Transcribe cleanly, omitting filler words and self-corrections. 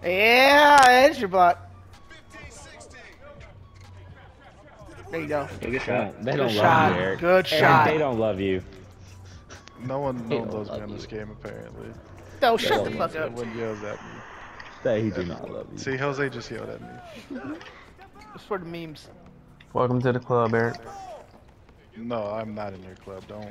Yeah, that's your block. There you go. Good shot. They Good don't shot. love you, Eric. Good Eric, shot. they don't love you. No one They don't loves me love in this you. game, apparently. No, shut the fuck No up. one yells at me. They do not love you. See, Jose just yelled at me. It's for the memes. Welcome to the club, Eric. No, I'm not in your club. Don't.